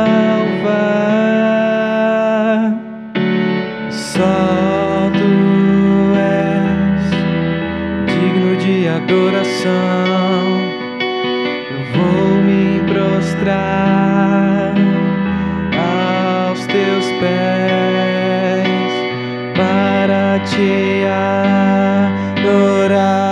salvar. Só tu és digno de adoração. Eu vou me prostrar aos teus pés para te adorar.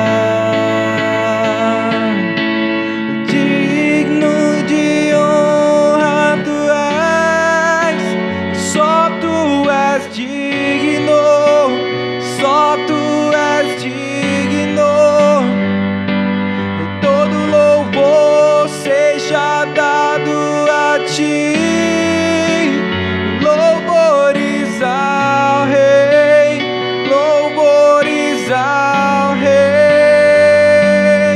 Digno de honra tu és, só tu és digno, só tu és digno. Todo louvor seja dado a ti. Louvores ao Rei, louvores ao Rei.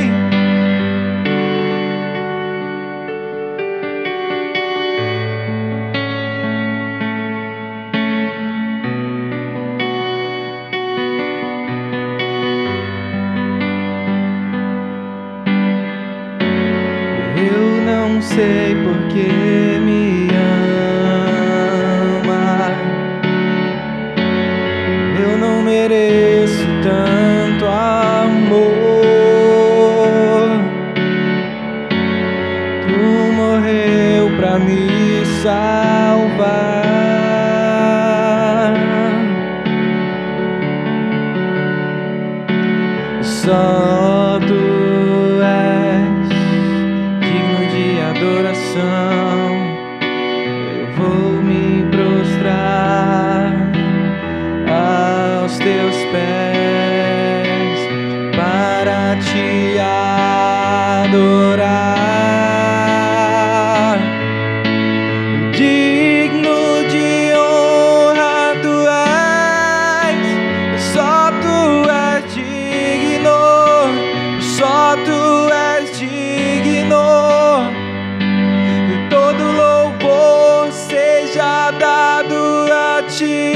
Eu não sei por que me ama. Eu não mereço tanto amor. Tu morreu pra me salvar. Só tu és digno de adoração. Eu vou me prostrar aos teus pés para te adorar. Digno de honra tu és, só tu és digno, só tu és digno. Todo louvor seja dado a ti.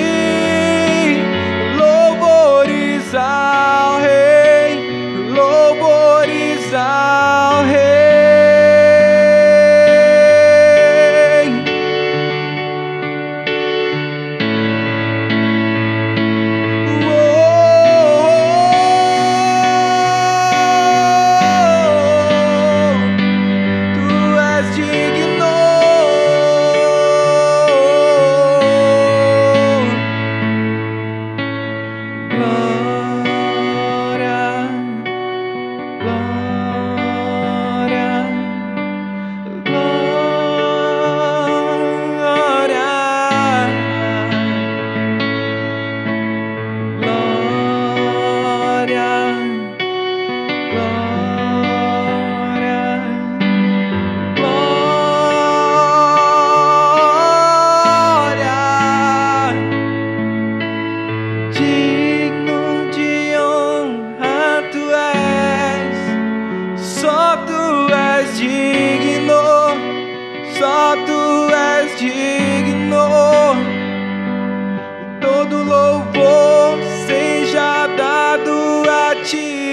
Louvores ao Rei, louvores ao Rei. Tu és digno. Glória, glória, glória, glória, glória. Digno de honra tu és, só tu és digno, só tu és digno. Todo louvor seja dado a ti.